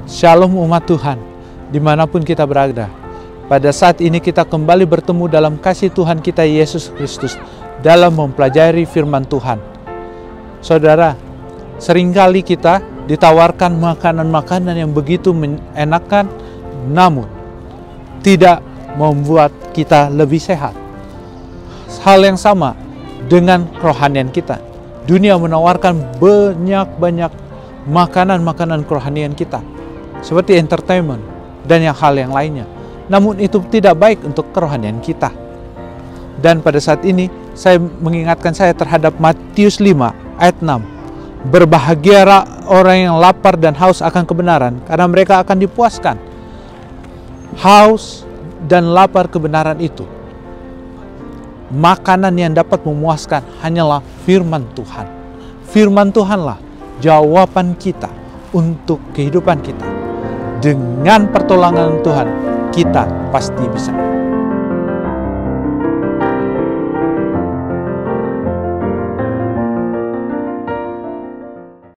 Shalom umat Tuhan, dimanapun kita berada. Pada saat ini kita kembali bertemu dalam kasih Tuhan kita Yesus Kristus dalam mempelajari firman Tuhan. Saudara, seringkali kita ditawarkan makanan-makanan yang begitu menyenangkan, namun tidak membuat kita lebih sehat. Hal yang sama dengan kerohanian kita. Dunia menawarkan banyak makanan-makanan kerohanian kita, seperti entertainment dan hal yang lainnya. Namun itu tidak baik untuk kerohanian kita. Dan pada saat ini saya mengingatkan saya terhadap Matius 5 ayat 6. Berbahagialah orang yang lapar dan haus akan kebenaran, karena mereka akan dipuaskan. Haus dan lapar kebenaran itu, makanan yang dapat memuaskan hanyalah firman Tuhan. Firman Tuhanlah jawaban kita untuk kehidupan kita. Dengan pertolongan Tuhan, kita pasti bisa.